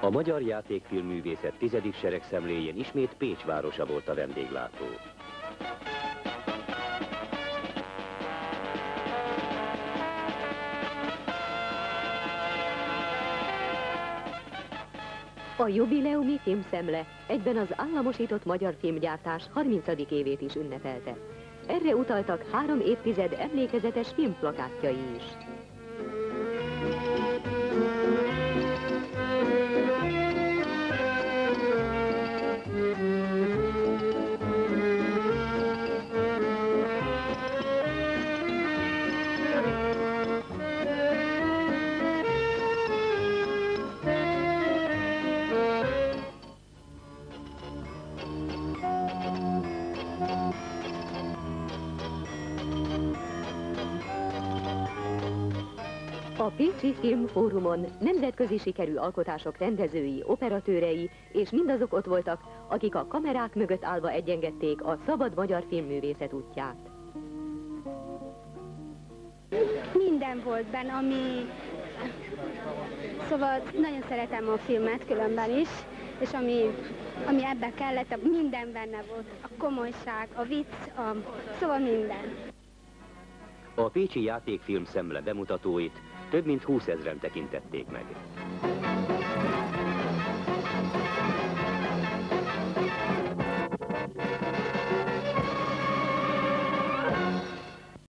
A magyar játékfilmművészet 10. seregszemléjén ismét Pécs városa volt a vendéglátó. A jubileumi filmszemle egyben az államosított magyar filmgyártás 30. évét is ünnepelte. Erre utaltak 3 évtized emlékezetes filmplakátjai is. A Pécsi Filmfórumon nemzetközi sikerű alkotások rendezői, operatőrei és mindazok ott voltak, akik a kamerák mögött állva egyengették a szabad magyar filmművészet útját. Minden volt benne, Szóval nagyon szeretem a filmet különben is, és ami ebbe kellett, minden benne volt. A komolyság, a vicc, szóval minden. A pécsi játékfilm szemle bemutatóit több mint 20 000-en tekintették meg.